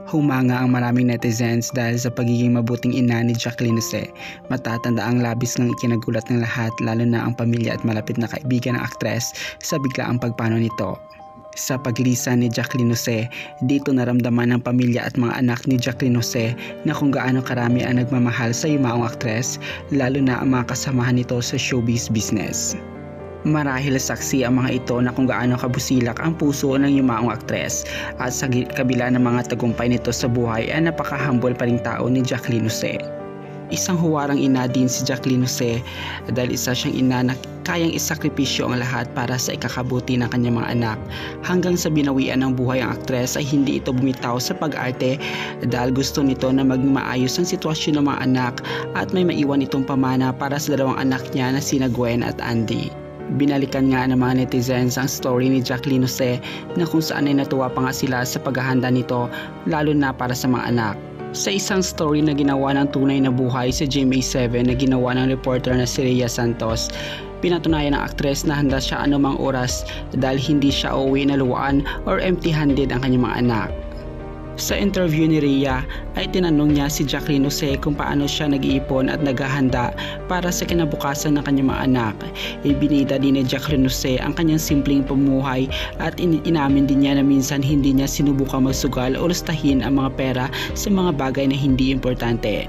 Humanga ang maraming netizens dahil sa pagiging mabuting ina ni Jacqueline Jose. Matatanda ang labis ng ikinagulat ng lahat, lalo na ang pamilya at malapit na kaibigan ng aktres sa biglaang pagpano nito. Sa paglisan ni Jacqueline Jose, dito naramdaman ng pamilya at mga anak ni Jacqueline Jose na kung gaano karami ang nagmamahal sa yumaong aktres, lalo na ang mga kasamahan nito sa showbiz business. Marahil saksi ang mga ito na kung gaano kabusilak ang puso ng yumaong aktres, at sa kabila ng mga tagumpay nito sa buhay ay napaka-humble pa ring tao ni Jacqueline Jose. Isang huwarang ina din si Jacqueline Jose dahil isa siyang ina na kayang isakripisyo ang lahat para sa ikakabuti ng kanyang mga anak. Hanggang sa binawian ng buhay ang aktres ay hindi ito bumitaw sa pag-arte dahil gusto nito na maging maayos ang sitwasyon ng mga anak at may maiwan itong pamana para sa dalawang anak niya na sina Gwen at Andy. Binalikan nga ng mga netizens ang story ni Jacqueline Jose na kung saan ay natuwa pa nga sila sa paghahanda nito, lalo na para sa mga anak. Sa isang story na ginawa ng Tunay na Buhay sa GMA7 na ginawa ng reporter na si Rhea Santos, pinatunayan ng aktres na handa siya anumang oras dahil hindi siya uuwi na luwaan or empty-handed ang kanyang mga anak. Sa interview ni Rhea ay tinanong niya si Jacqueline Jose kung paano siya nag-iipon at naghahanda para sa kinabukasan ng kanyang mga anak. Ibinida din ni Jacqueline Jose ang kanyang simpleng pamumuhay at inamin din niya na minsan hindi niya sinubukang magsugal o lustahin ang mga pera sa mga bagay na hindi importante.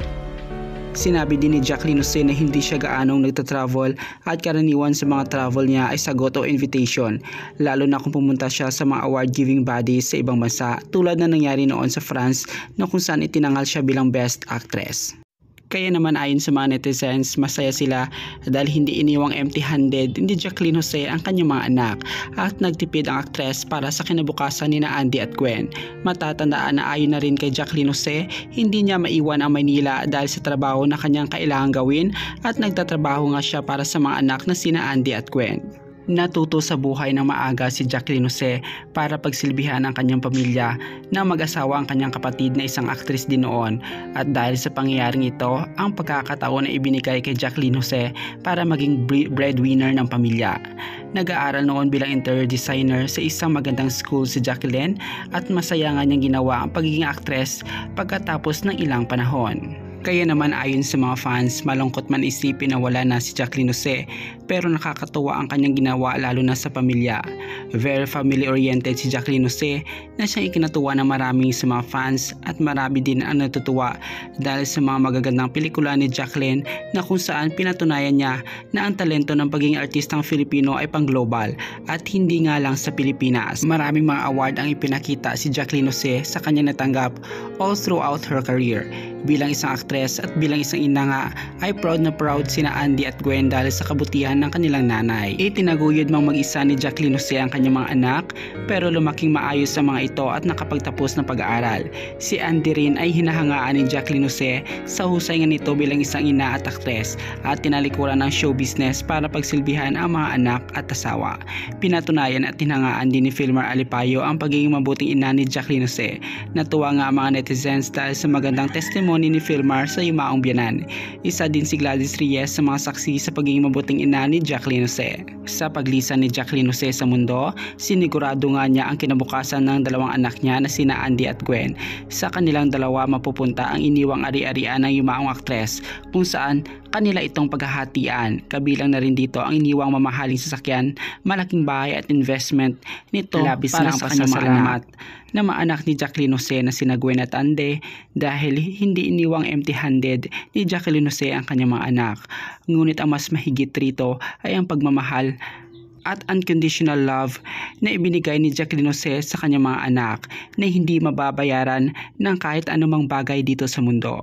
Sinabi din ni Jacqueline Jose na hindi siya gaanong nagtatravel at karaniwan sa mga travel niya ay sagot o invitation, lalo na kung pumunta siya sa mga award-giving bodies sa ibang bansa tulad na nangyari noon sa France na kung saan itinangal siya bilang Best Actress. Kaya naman ayon sa mga netizens, masaya sila dahil hindi iniwang empty-handed ni Jacqueline Jose ang kanyang mga anak at nagtipid ang aktres para sa kinabukasan ni na Andy at Gwen. Matatandaan na ayon na rin kay Jacqueline Jose, hindi niya maiwan ang Maynila dahil sa trabaho na kanyang kailangang gawin at nagtatrabaho nga siya para sa mga anak na sina Andy at Gwen. Natuto sa buhay ng maaga si Jacqueline Jose para pagsilbihan ang kanyang pamilya na mag-asawa ang kanyang kapatid na isang aktris din noon, at dahil sa pangyayaring ito ang pagkakataon na ibinigay kay Jacqueline Jose para maging breadwinner ng pamilya. Nag-aaral noon bilang interior designer sa isang magandang school si Jacqueline at masaya nga niyang ginawa ang pagiging aktres pagkatapos ng ilang panahon. Kaya naman ayon sa mga fans, malungkot man isipin na wala na si Jacqueline Jose, pero nakakatuwa ang kanyang ginawa lalo na sa pamilya. Very family-oriented si Jacqueline Jose na siyang ikinatuwa ng maraming sa mga fans, at marami din ang natutuwa dahil sa mga magagandang pelikula ni Jacqueline na kung saan pinatunayan niya na ang talento ng pagiging artistang Filipino ay pang-global at hindi nga lang sa Pilipinas. Maraming mga award ang ipinakita si Jacqueline Jose sa kanyang natanggap all throughout her career. Bilang isang aktres at bilang isang ina nga ay proud na proud sina Andy at Gwen dahil sa kabutihan ng kanilang nanay. Itinaguyod mang mag-isa ni Jacqueline Jose ang kanyang mga anak, pero lumaking maayos sa mga ito at nakapagtapos ng pag-aaral. Si Andy rin ay hinahangaan ni Jacqueline Jose sa husay nga nito bilang isang ina at aktres at tinalikuran ng show business para pagsilbihan ang mga anak at asawa. Pinatunayan at tinangaan din ni Filmar Alipayo ang pagiging mabuting ina ni Jacqueline Jose. Natuwa nga ang mga netizens dahil sa magandang testimony ni Filmar sa yumaong biyanan. Isa din si Gladys Reyes sa mga saksi sa pagiging mabuting ina ni Jacqueline Jose. Sa paglisan ni Jacqueline Jose sa mundo, sinigurado nga niya ang kinabukasan ng dalawang anak niya na sina Andy at Gwen. Sa kanilang dalawa mapupunta ang iniwang ari-arian ng yumaong aktres kung saan kanila itong paghahatian. Kabilang na rin dito ang iniwang mamahaling sasakyan, malaking bahay at investment nito. Labis para sa kanyang salamat na mga anak ni Jacqueline Jose na sina Gwen at Andy dahil hindi iniwang empty-handed ni Jacqueline Jose ang kanyang mga anak. Ngunit ang mas mahigit rito ay ang pagmamahal at unconditional love na ibinigay ni Jacqueline Jose sa kanyang mga anak na hindi mababayaran ng kahit anumang bagay dito sa mundo.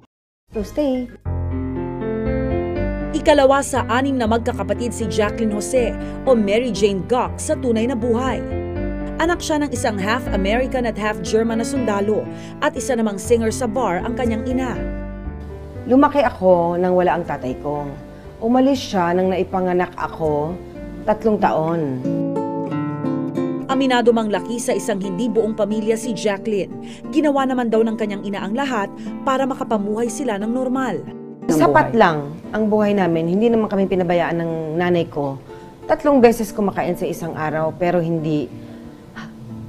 So stay. Ikalawa sa 6 na magkakapatid si Jacqueline Jose o Mary Jane Gok sa Tunay na Buhay. Anak siya ng isang half American at half German na sundalo at isa namang singer sa bar ang kanyang ina. Lumaki ako nang wala ang tatay ko. Umalis siya nang naipanganak ako 3 taon. Aminado mang laki sa isang hindi buong pamilya si Jacqueline. Ginawa naman daw ng kanyang ina ang lahat para makapamuhay sila ng normal. Sapat lang ang buhay namin. Hindi naman kami pinabayaan ng nanay ko. 3 beses kumakain sa isang araw pero hindi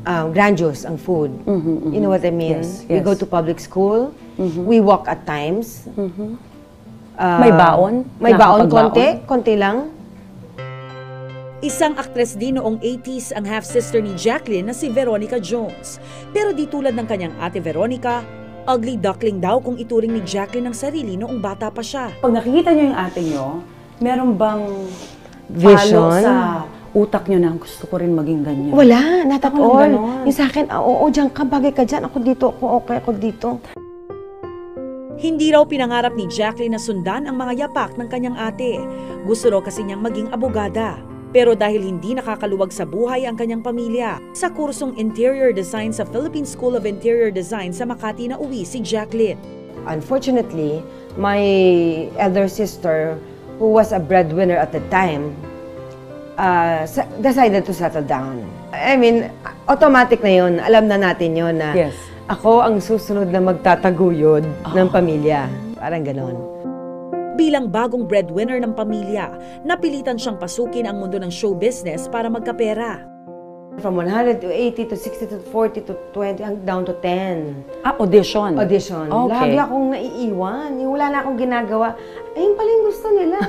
grandiose ang food. You know what I mean? Yes, We yes. go to public school. We walk at times. May baon? May baon, Nakakapagbaon? konti lang. Isang aktres din noong 80s ang half-sister ni Jacqueline na si Veronica Jones. Pero di tulad ng kanyang ate Veronica, ugly duckling daw kung ituring ni Jacqueline ang sarili noong bata pa siya. Pag nakikita niyo yung ate niyo, meron bang Vision? palo sa utak niyo na gusto ko rin maging ganyan? Wala, not at Ako lang all. ganon. Yung sa akin, oo, diyan ka, bagay ka dyan. Ako dito, ako dito. Hindi raw pinangarap ni Jacqueline na sundan ang mga yapak ng kanyang ate. Gusto raw kasi niyang maging abogada. Pero dahil hindi nakakaluwag sa buhay ang kanyang pamilya, sa kursong Interior Design sa Philippine School of Interior Design sa Makati na uwi si Jacqueline. Unfortunately, my elder sister, who was a breadwinner at the time, decided to settle down. I mean, automatic na yun. Alam na natin yun na Yes. ako ang susunod na magtataguyod ng pamilya. Parang ganon. Bilang bagong breadwinner ng pamilya, napilitan siyang pasukin ang mundo ng show business para magkapera. From 100 to 80 to 60 to 40 to 20, down to 10. Audition. Audition. Okay. Lagi akong naiiwan. Yung wala na akong ginagawa. Ayun pala yung gusto nila.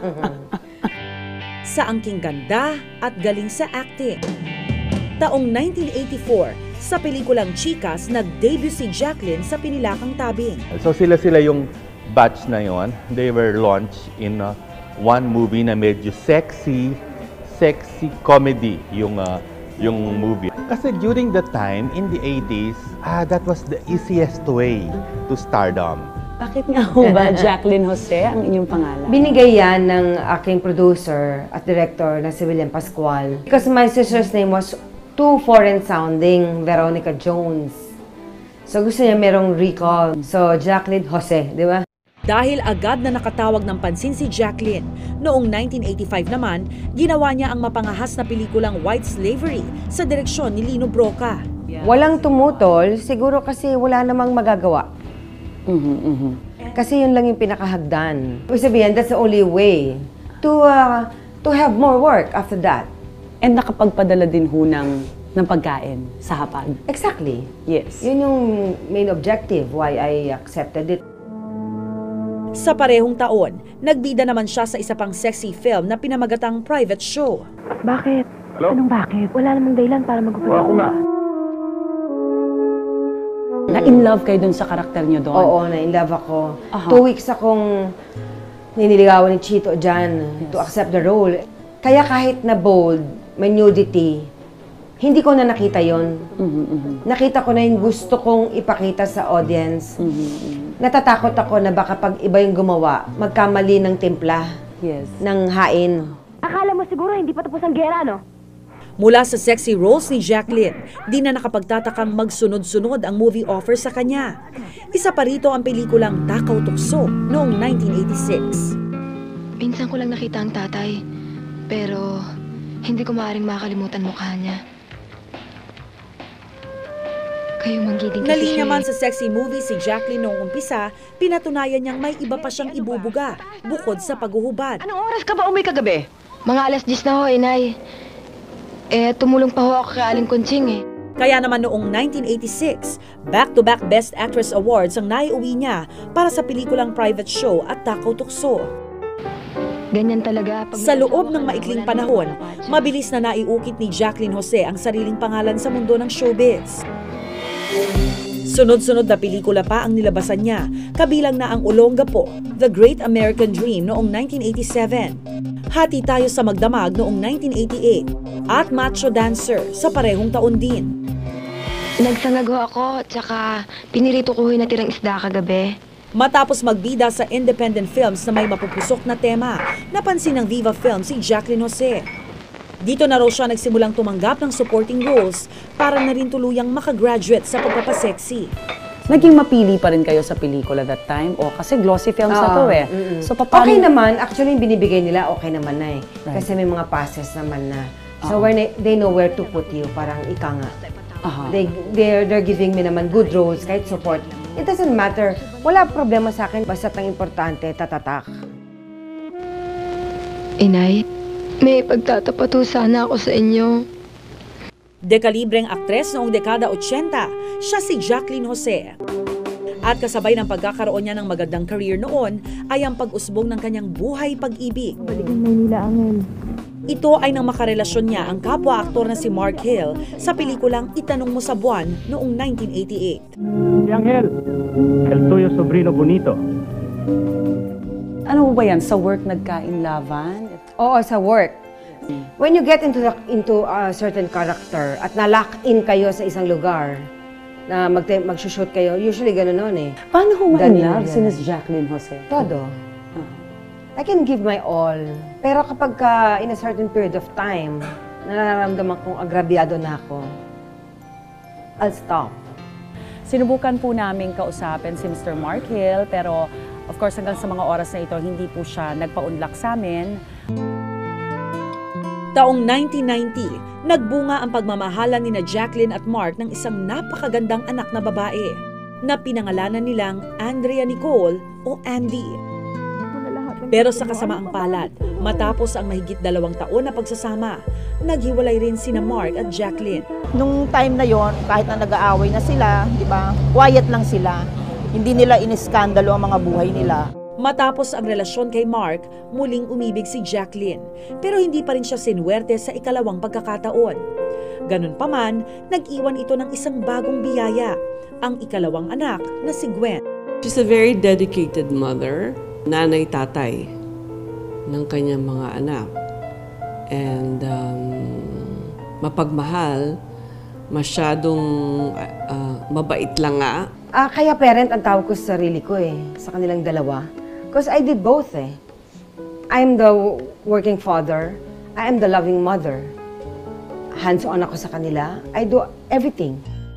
Sa angking ganda at galing sa acting. Taong 1984, sa pelikulang Chicas, nag-debut si Jacqueline sa Pinilakang Tabing. So sila yung batch na yon. They were launched in one movie na medyo sexy comedy yung movie. Kasi during the time, in the 80s, that was the easiest way to stardom. Bakit nga ho ba Jacqueline Jose ang inyong pangalan? Binigay yan ng aking producer at director na si William Pascual. Because my sister's name was too foreign sounding, Veronica Jones. So gusto niya merong recall. So Jacqueline Jose, di ba? Dahil agad na nakatawag ng pansin si Jacqueline, noong 1985 naman, ginawa niya ang mapangahas na pelikulang White Slavery sa direksyon ni Lino Broca. Walang tumutol, siguro kasi wala namang magagawa. Kasi yun lang yung pinakahagdan. Ibig sabihin, that's the only way to have more work after that. And nakapagpadala din ho ng pagkain sa hapag. Exactly. Yes. Yun yung main objective why I accepted it. Sa parehong taon, nagbida naman siya sa isa pang sexy film na pinamagatang Private Show. Bakit? Hello? Anong bakit? Wala namang dahilan para magupit Ako nga. Na-in-love kayo dun sa karakter niyo doon? Oo, na-in-love ako. Aha. 2 weeks akong niniligawan ni Chito dyan to accept the role. Kaya kahit na bold, may nudity, hindi ko na nakita yon. Nakita ko na yung gusto kong ipakita sa audience. Natatakot ako na baka pag iba yung gumawa, magkamali ng timpla, Yes. ng hain. Akala mo siguro hindi pa tapos ang gera, no? Mula sa sexy roles ni Jacqueline, di na nakapagtatakang magsunod-sunod ang movie offer sa kanya. Isa pa rito ang pelikulang Takaw Tukso noong 1986. Minsan ko lang nakita ang tatay, pero hindi ko maaaring makalimutan mukha niya. Kayo manggiding kasi Nalinya siya man eh. sa sexy movie si Jacqueline noong umpisa, pinatunayan niyang may iba pa siyang ibubuga bukod sa paghuhubad. Anong oras ka ba umuwi kagabi? Mga alas 10 na ho, inay. Tumulong pa ho ako kay Aling Kunching eh. Kaya naman noong 1986, back-to-back Best Actress Awards ang naiuwi niya para sa pelikulang Private Show at Takaw Tukso. Ganyan talaga. Pag Sa loob ng maikling panahon, mabilis na naiukit ni Jacqueline Jose ang sariling pangalan sa mundo ng showbiz. Sunod-sunod na pelikula pa ang nilabasan niya, kabilang na ang Olongapo, The Great American Dream noong 1987. Hati Tayo sa Magdamag noong 1988 at Macho Dancer sa parehong taon din. Nagsangag ho ako, tsaka pinirito ko ho yung natirang isda kagabi. Matapos magbida sa independent films na may mapupusok na tema, napansin ng Viva Films si Jacqueline Jose. Dito na raw siya nagsimulang tumanggap ng supporting roles para na rin tuluyang makagraduate sa pagpapaseksi. Naging mapili pa rin kayo sa pelikula that time? O kasi glossy films na to eh. So paano? Okay naman, actually yung binibigay nila okay naman na eh. Right. Kasi may mga passes naman na. So they know where to put you, parang ika nga. Aha. They're giving me naman good roles, kahit support. It doesn't matter. Wala problema sa akin, basta ang importante, tatatak. Inay, may pagtatapat ho sana ako sa inyo. Dekalibreng aktres noong dekada 80, siya si Jacqueline Jose. At kasabay ng pagkakaroon niya ng magandang career noon ay ang pag-usbong ng kanyang buhay pag-ibig. Balikin Maynila, Angel. Ito ay nang makarelasyon niya ang kapwa-aktor na si Mark Hill sa pelikulang Itanong Mo sa Buwan noong 1988. Si Angel, el tuyo sobrino bonito. Ano ba yan? Sa work nagka-inlaban? Oo, sa work. When you get into a certain character at na-lock in kayo sa isang lugar, na mag-shoot kayo, usually gano'n noon eh. Paano ho Ganun ma-inlove yan. si Miss Jacqueline Jose? Todo. I can give my all. Pero kapag in a certain period of time, nararamdaman kong agrabyado na ako, I'll stop. Sinubukan po namin kausapin si Mr. Mark Hill, pero of course hanggang sa mga oras na ito, hindi po siya nagpa-unlock sa amin. Taong 1990, nagbunga ang pagmamahalan ni Jacqueline at Mark ng isang napakagandang anak na babae na pinangalanan nilang Andrea Nicole o Andy. Pero sa kasamaang palad, matapos ang mahigit 2 taon na pagsasama, naghiwalay rin sina Mark at Jacqueline. Nung time na yon, kahit na nag-aaway na sila, di ba, quiet lang sila. Hindi nila iniskandalo ang mga buhay nila. Matapos ang relasyon kay Mark, muling umibig si Jacqueline. Pero hindi pa rin siya sinuwerte sa ikalawang pagkakataon. Ganun pa man, nag-iwan ito ng isang bagong biyaya, ang ikalawang anak na si Gwen. She's a very dedicated mother, nanay-tatay ng kanyang mga anak. And mapagmahal, masyadong mabait lang nga. Kaya parent ang tawag ko sa sarili ko eh, sa kanilang dalawa. Because I did both eh. I'm the working father, I am the loving mother. Hands-on ako sa kanila, I do everything.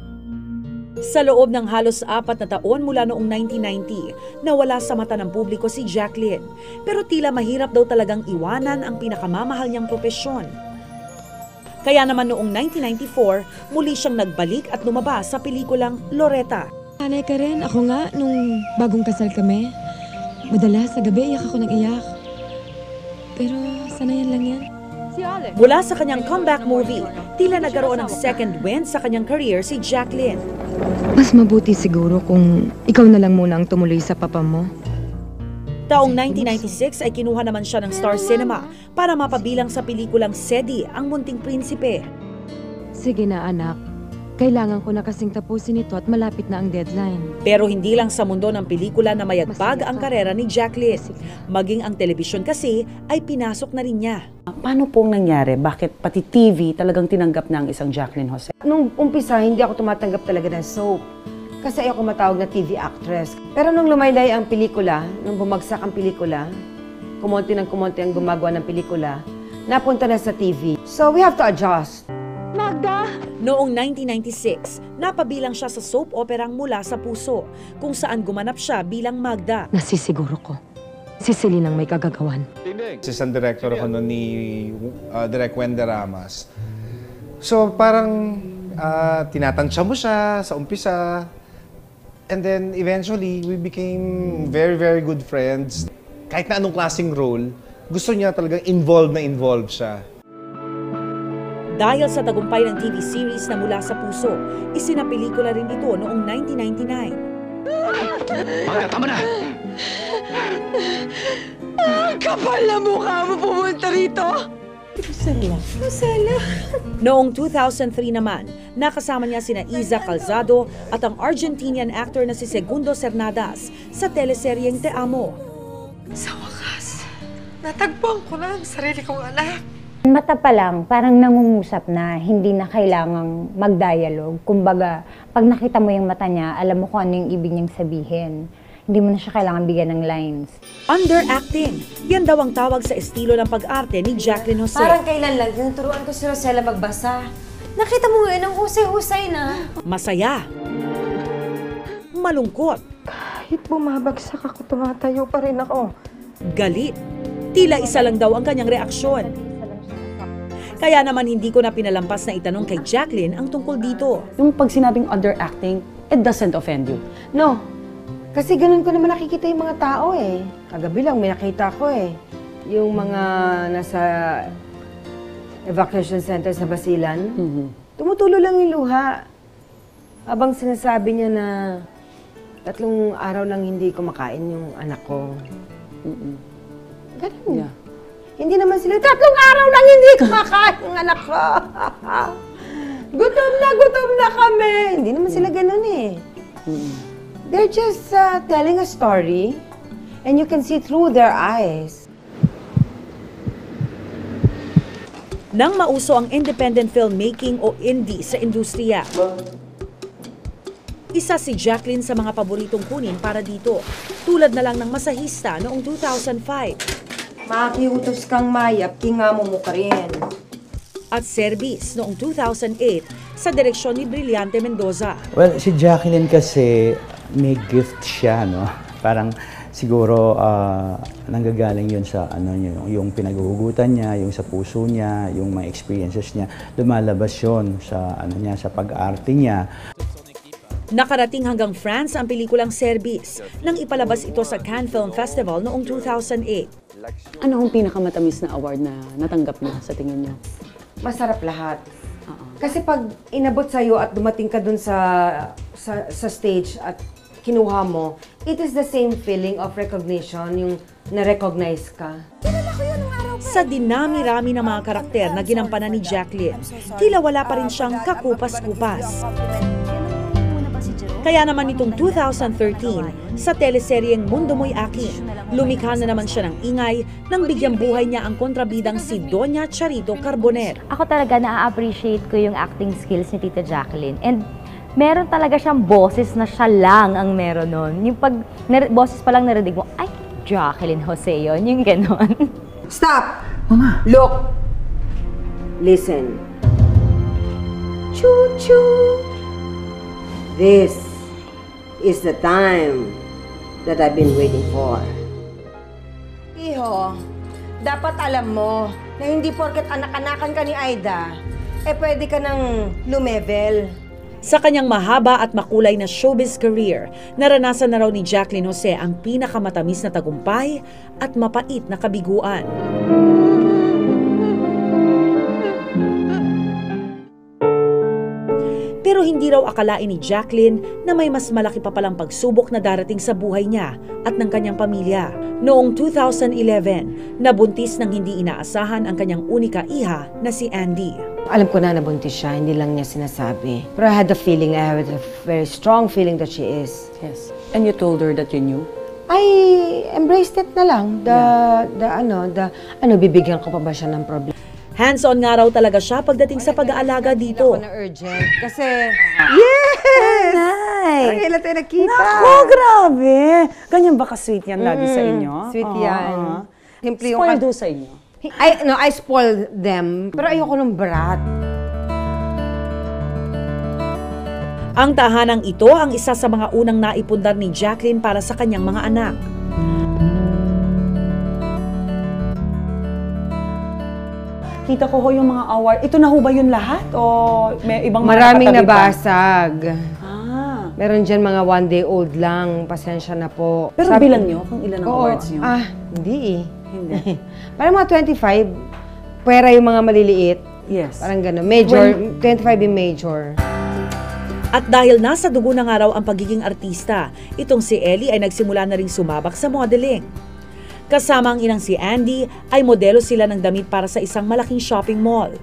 Sa loob ng halos 4 na taon mula noong 1990, nawala sa mata ng publiko si Jacqueline. Pero tila mahirap daw talagang iwanan ang pinakamamahal niyang propesyon. Kaya naman noong 1994, muli siyang nagbalik at lumabas sa pelikulang Loretta. Nanay ka rin, ako nga, nung bagong kasal kami. Madalas sa gabi, iyak ako ng iyak. Pero sanayan lang yan. Mula sa kanyang comeback movie, tila nagkaroon ng second wind sa kanyang career si Jacqueline. Mas mabuti siguro kung ikaw na lang muna ang tumuloy sa papa mo. Taong 1996 ay kinuha naman siya ng Star Cinema para mapabilang sa pelikulang Sedi, ang Munting Prinsipe. Sige na anak, kailangan ko na kasing tapusin ito at malapit na ang deadline. Pero hindi lang sa mundo ng pelikula na mayagpag ang karera ni Jacqueline. Maging ang telebisyon kasi ay pinasok na rin niya. Paano pong nangyari? Bakit pati TV talagang tinanggap na ang isang Jacqueline Jose? Nung umpisa, hindi ako tumatanggap talaga ng soap. Kasi ayoko matawag na TV actress. Pero nung lumaylay ang pelikula, nung bumagsak ang pelikula, kumonti ng kumonti ang gumagawa ng pelikula, napunta na sa TV. So we have to adjust. Magda! Noong 1996, napabilang siya sa soap operang Mula sa Puso, kung saan gumanap siya bilang Magda. Nasisiguro ko, si Celine ang may kagagawan. Assistant director ako noon ni Direk Wenda Ramas. So parang tinatansya mo siya sa umpisa. And then eventually, we became very, very good friends. Kahit na anong klaseng role, gusto niya talagang involved siya. Dahil sa tagumpay ng TV series na Mula sa Puso, isinapelikula rin ito noong 1999. Magda, tama na! Kapal na mukha mo pumunta rito! Rosella. Noong 2003 naman, nakasama niya sina Iza Calzado at ang Argentinian actor na si Segundo Cernadas sa teleseryeng Te Amo. Sa wakas, natagpuan ko na ang sarili kong anak. Mata pa lang, parang nangungusap na, hindi na kailangang mag-dialogue. Kumbaga, pag nakita mo yung mata niya, alam mo kung ano yung ibig niyang sabihin. Hindi mo na siya kailangan bigyan ng lines. Underacting. Yan daw ang tawag sa estilo ng pag-arte ni Jacqueline Jose. Parang kailan lang, tinuturuan ko si Rosella magbasa. Nakita mo ngayon, ang husay-husay na. Masaya. Malungkot. Kahit bumabagsak ako, tumatayo pa rin ako. Galit. Tila isa lang daw ang kanyang reaksyon. Kaya naman hindi ko na pinalampas na itanong kay Jacqueline ang tungkol dito. Yung pag sinabing underacting, it doesn't offend you? No. Kasi ganun ko naman nakikita yung mga tao eh. Kagabi lang may nakita ko eh. Yung mga nasa evacuation center sa Basilan. Tumutulo lang yung luha. Habang sinasabi niya na 3 araw lang hindi kumakain yung anak ko. Ganun. Yeah. Hindi naman sila, 3 araw lang hindi kumakain yung anak ko. Gutom na kami. Hindi naman sila ganun eh. They're just telling a story and you can see through their eyes. Nang mauso ang independent filmmaking o indie sa industriya, isa si Jacqueline sa mga paboritong kunin para dito, tulad na lang ng Masahista noong 2005. Makiutos kang mayap, kingamo mo ka rin. At Service noong 2008 sa direksyon ni Brillante Mendoza. Well, si Jacqueline kasi may gift siya, no? Parang siguro nanggagaling yun sa yung pinaghuhugutan niya, yung sa puso niya, yung mga experiences niya. Lumalabas yun sa sa pag-arte niya. Nakarating hanggang France ang pelikulang Service nang ipalabas ito sa Cannes Film Festival noong 2008. Ano ang pinakamatamis na award na natanggap niyo sa tingin niyo? Masarap lahat. Kasi pag inabot sa'yo at dumating ka dun sa stage at kinuha mo, it is the same feeling of recognition, yung na-recognize ka. Sa dinami-rami ng mga karakter na ginampanan ni Jacqueline, tila wala pa rin siyang kakupas-kupas. Kaya naman nitong 2013, sa teleseryeng Mundo Mo'y Akin, lumikha na naman siya ng ingay nang bigyang buhay niya ang kontrabidang si Doña Charito Carboner. Ako talaga na-appreciate ko yung acting skills ni Tita Jacqueline. And meron talaga siyang boses na siya lang ang meron nun. Yung pag boses pa lang narinig mo, ay, Jacqueline Jose yun, yung ganon. Stop! Mama! Look! Listen. Choo-choo! This is the time that I've been waiting for. Iho, dapat alam mo na hindi porket anak-anakan ka ni Aida, pwede ka nang lumevel. Sa kanyang mahaba at makulay na showbiz career, naranasan na raw ni Jacqueline Jose ang pinakamatamis na tagumpay at mapait na kabiguan. Pero hindi raw akalain ni Jacqueline na may mas malaki pa palang pagsubok na darating sa buhay niya at ng kanyang pamilya. Noong 2011, nabuntis ng hindi inaasahan ang kanyang unika iha na si Andy. Alam ko na nabuntis siya, hindi lang niya sinasabi. Pero I had the feeling, I had a very strong feeling that she is. Yes. And you told her that you knew? I embraced it na lang. Bibigyan ko pa ba siya ng problem? Hands-on nga raw talaga siya pagdating sa pag-aalaga dito. Ako na urgent kasi... Yes! Nay! Kailan tayo nakita? Nako, grabe! Ganyan ba ka-sweet yan lagi sa inyo? Sweet yan. Spoiled sa inyo? I spoiled them. Pero ayoko ng brat. Ang tahanang ito ang isa sa mga unang naipundar ni Jacqueline para sa kanyang mga anak. Kita ko ho yung mga award. Ito na ho ba yun lahat? O may ibang maraming nabasag. Meron dyan mga 1-day-old lang. Pasensya na po. Pero bilang nyo kung ilan ang awards nyo? Hindi eh. Hindi. Parang mga 25. Pwera yung mga maliliit. Yes. Parang gano'n. Major, 25 yung major. At dahil nasa dugo na nga raw ang pagiging artista, itong si Ellie ay nagsimula na ring sumabak sa modeling. Kasama ang inang si Andy, ay modelo sila ng damit para sa isang malaking shopping mall.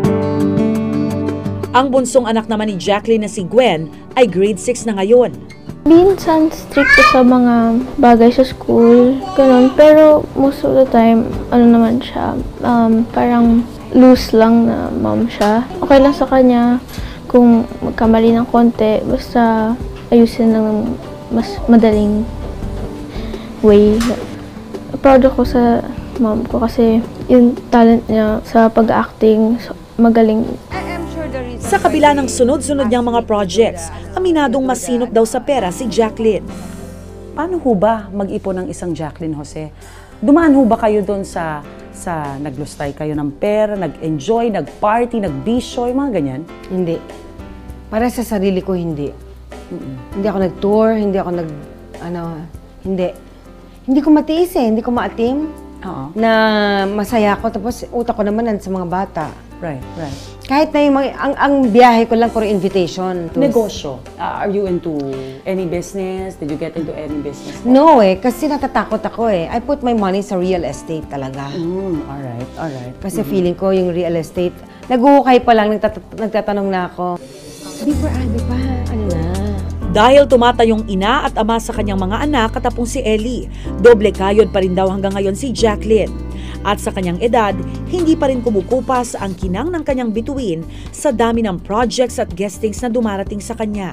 Ang bunsong anak naman ni Jacqueline na si Gwen ay grade 6 na ngayon. Minsan strict sa mga bagay sa school, ganun. Pero most of the time, naman siya, parang loose lang na mom siya. Okay lang sa kanya kung magkamali ng konti, basta ayusin ng mas madaling way. Proud ako sa mom ko kasi yung talent niya sa pag-acting, magaling. Sa kabila ng sunod-sunod niyang mga projects, aminadong masinop daw sa pera si Jacqueline. Paano ho ba mag-ipon ng isang Jacqueline Jose? Dumaan ho ba kayo doon sa naglustay kayo ng pera, nag-enjoy, nag-party, nag-bisyo, mga ganyan? Hindi. Para sa sarili ko, hindi. Hindi ako nag-tour, hindi ako hindi. Hindi ko matiis hindi ko maatim na masaya ako. Tapos utak ko naman sa mga bata. Right. Kahit na yung ang biyahe ko lang puro invitation. Negosyo. Are you into any business? Did you get into any business? No kasi natatakot ako I put my money sa real estate talaga. Alright. Kasi feeling ko yung real estate, naguhukay pa lang, nagtatanong na ako. Before pa, ano na? Dahil tumatayong ina at ama sa kanyang mga anak katapong si Ellie, doble kayod pa rin daw hanggang ngayon si Jacqueline. At sa kanyang edad, hindi pa rin kumukupas ang kinang ng kanyang bituin sa dami ng projects at guestings na dumarating sa kanya.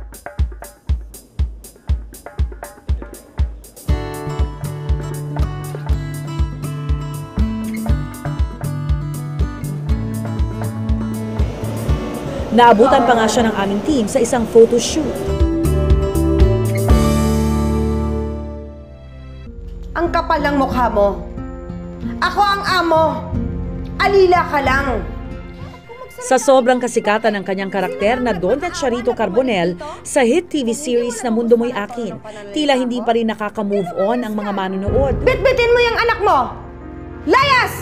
Naabutan pa nga siya ng aming team sa isang photo shoot. Ang kapal ng mukha mo. Ako ang amo. Alila ka lang. Sa sobrang kasikatan ng kanyang karakter na Don at Charito Carbonell sa hit TV series na Mundo Mo'y Akin, tila hindi pa rin nakaka-move on ang mga manonood. Bitbitin mo yung anak mo! Layas!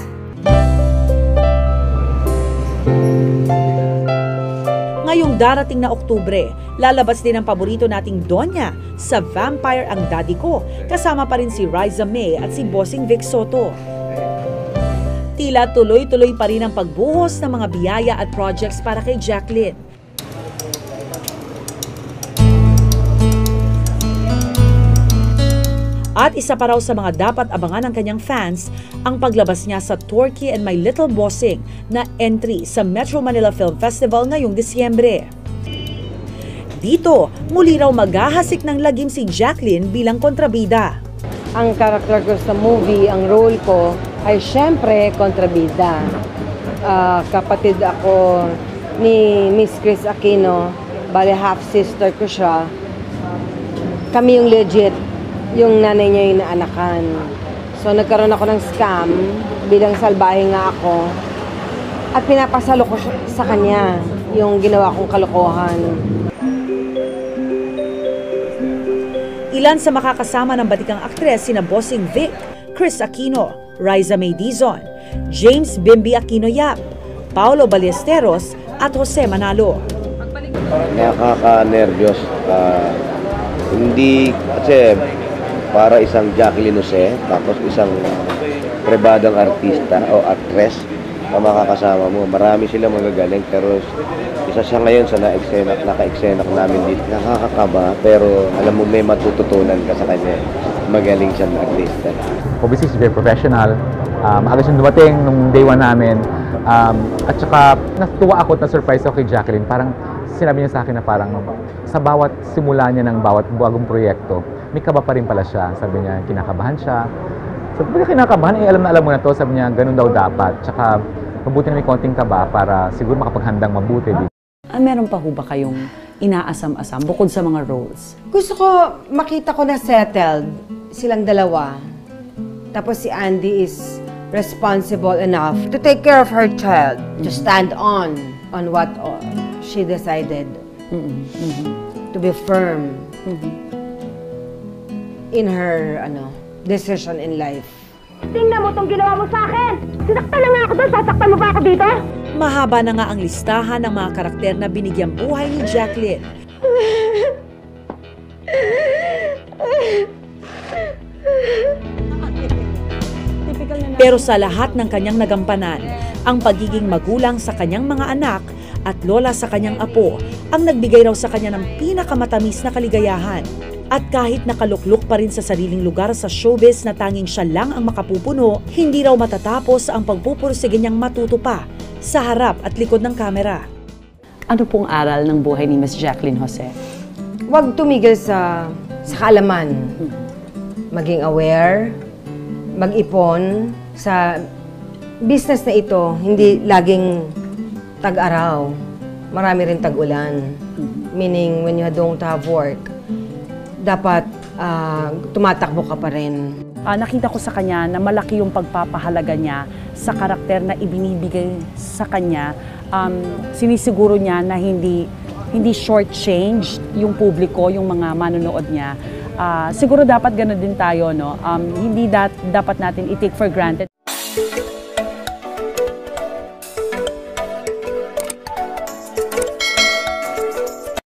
Ngayong darating na Oktubre, lalabas din ang paborito nating Donya sa Vampire ang Daddy Ko, kasama pa rin si Riza May at si Bossing Vic Soto. Tila tuloy-tuloy pa rin ang pagbuhos ng mga biyaya at projects para kay Jacqueline. At isa pa raw sa mga dapat abangan ng kanyang fans ang paglabas niya sa Torquay and My Little Bossing na entry sa Metro Manila Film Festival ngayong Disyembre. Dito, muli raw maghahasik ng lagim si Jacqueline bilang kontrabida. Ang karakter ko sa movie, ang role ko, ay syempre kontrabida. Kapatid ako ni Miss Chris Aquino, bale half-sister ko siya. Kami yung legit, yung nanay niya yung naanakan. So nagkaroon ako ng scam, bilang salbahe nga ako. At pinapasalo ko sa kanya yung ginawa kong kalokohan. Ilan sa makakasama ng batikang aktres sina Bossing Vic, Chris Aquino, Riza May Dizon, James Bimbi Aquino Yap, Paolo Ballesteros at Jose Manalo. Nakaka-nervyos. Hindi, kasi para isang Jacqueline Jose, tapos isang prebadong artista o actress na makakasama mo. Marami silang magagaling, pero isa siya ngayon sa naka-eksena namin dito. Nakakakaba, pero alam mo may matututunan ka sa kanya. Magaling siyang artista. Obviously, she's very professional. Maaga siyang dumating nung day 1 namin. At saka, natuwa ako at na-surprise ako kay Jacqueline. Parang sinabi niya sa akin na parang sa bawat simula niya ng bawat bagong proyekto, may kaba pa rin pala siya. Sabi niya, kinakabahan siya. Sabi niya, kinakabahan, alam na alam mo na to. Sabi niya, ganun daw dapat. Tsaka, mabuti na may konting kaba para siguro makapaghandang mabuti. Meron pa ho ba kayong inaasam-asam bukod sa mga roles? Gusto ko makita ko na settled silang dalawa. Tapos si Andy is responsible enough to take care of her child, to stand on what she decided. To be firm in her decision in life. Tingnan mo itong ginawa mo sa akin! Sinaktan na nga ako doon, sasaktan mo pa ako dito? Mahaba na nga ang listahan ng mga karakter na binigyang buhay ni Jacqueline. Pero sa lahat ng kanyang nagampanan, ang pagiging magulang sa kanyang mga anak at lola sa kanyang apo ang nagbigay raw sa kanya ng pinakamatamis na kaligayahan. At kahit nakaluklok pa rin sa sariling lugar sa showbiz na tanging siya lang ang makapupuno, hindi raw matatapos ang pagpupursige niyang matuto pa sa harap at likod ng kamera. Ano pong aral ng buhay ni Miss Jacqueline Jose? Huwag tumigil sa kaalaman. Maging aware, mag-ipon sa business na ito, hindi laging tag-araw. Marami rin tag-ulan. Meaning, when you don't have work, dapat tumatakbo ka pa rin. Nakita ko sa kanya na malaki yung pagpapahalaga niya sa karakter na ibinibigay sa kanya. Sinisiguro niya na hindi short-changed yung publiko, yung mga manonood niya. Siguro dapat gano'n din tayo, no? Hindi dapat natin i-take for granted.